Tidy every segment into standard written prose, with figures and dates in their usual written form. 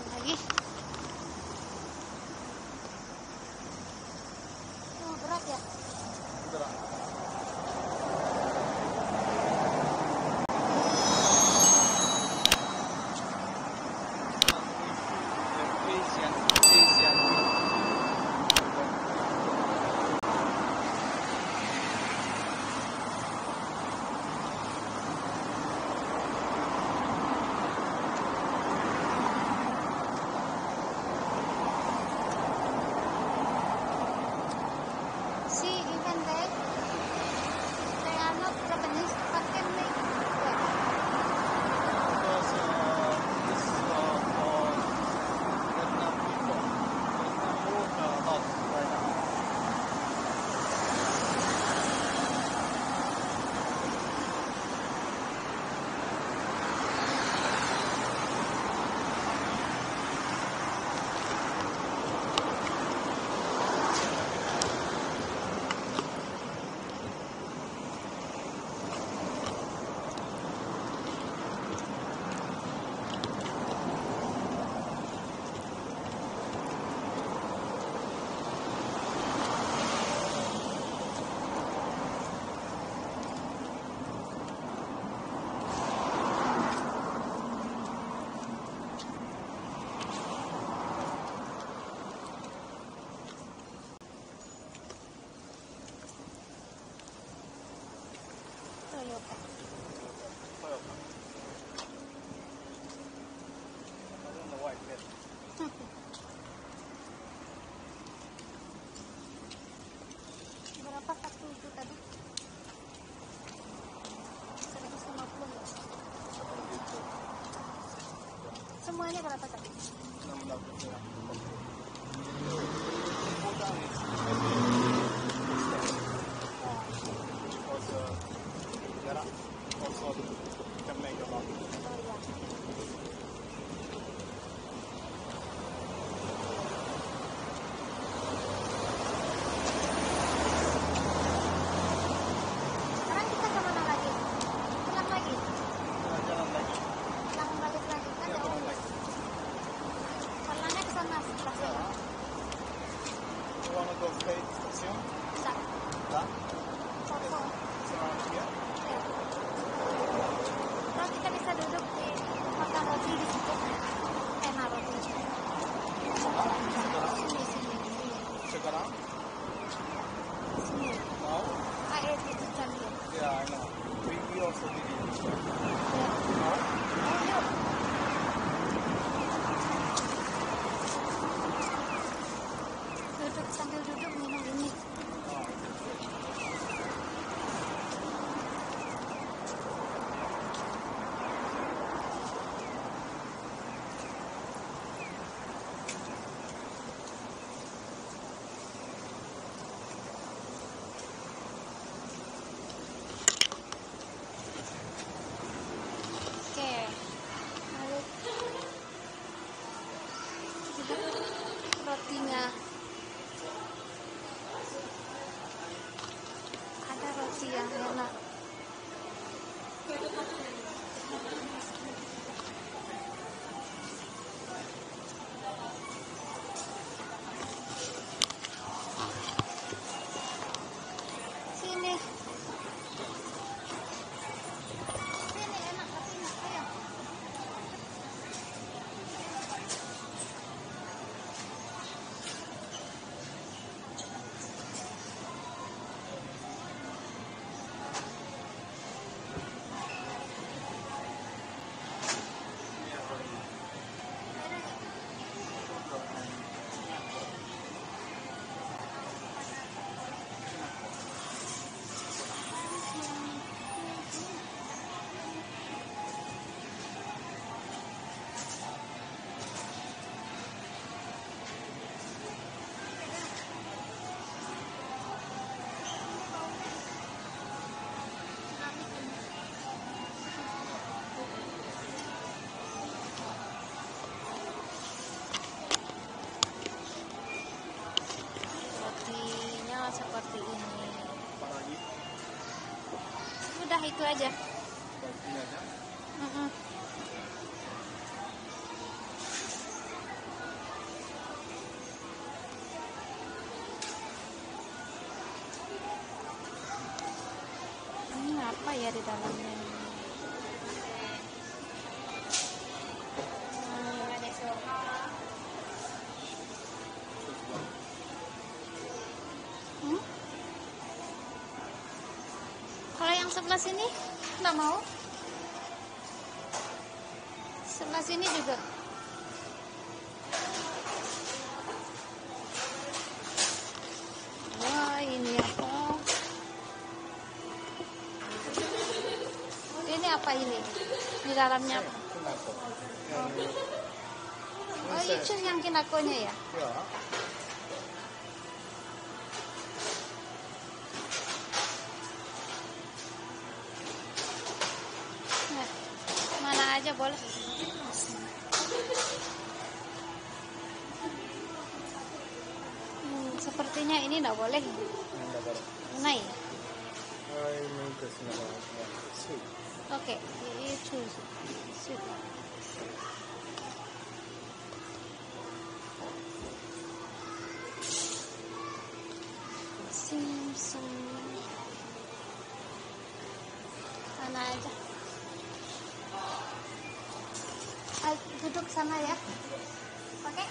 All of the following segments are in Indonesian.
jalan lagi. Oh, berat ya? Berat. Berapa satu itu tadi? 150 ya? Semuanya berapa tadi? 600 ya. Jarak kosong can make a lot. Sekarang kita kemana lagi? Pulang lagi? Jalan lagi. Pulang balik lagi kan Ya, jauh. pulang lagi. Pulangnya ke sana stasiun. You wanna go straight station? Bisa. Dah. Foto. Around here. Ya. Terus kita bisa duduk di makan roti di situ. Enak roti. Sekarang. Di sini. Sekarang. Sini. Now. Air itu sambil. Yeah, I know. We also did it. Ya. Now. Ayo. Duduk sambil duduk minum ini. Oh, Oke. Lalu rotinya. Ada roti yang enak. Sini. Sini enak rotinya. Ayo. Rotinya seperti ini. apa lagi? Udah itu aja. Ini aja. Mm-mm. ya di dalamnya. Kalau yang sebelah sini nggak mau. Sebelah sini juga. Wah, ini apa? Ini apa ini? Di dalamnya apa? Oh, itu yang kinakonya ya? Ya. Nah, mana aja boleh. Sepertinya ini nggak boleh. Nggak boleh. Nah, Ini kasih nama sweet. oke, itu sweet. Simsem. Sana aja. Duduk sana ya. Oke.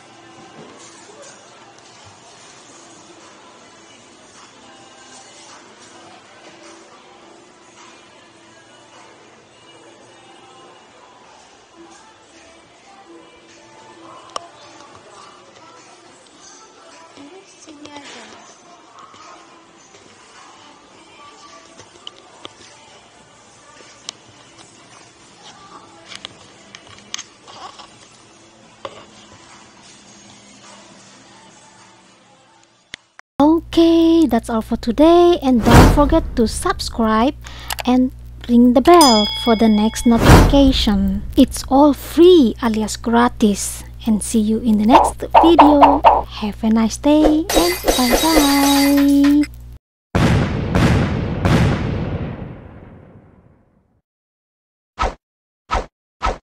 Sini aja. Okay, that's all for today, and don't forget to subscribe and ring the bell for the next notification. It's all free alias gratis, and see you in the next video. Have a nice day and bye bye.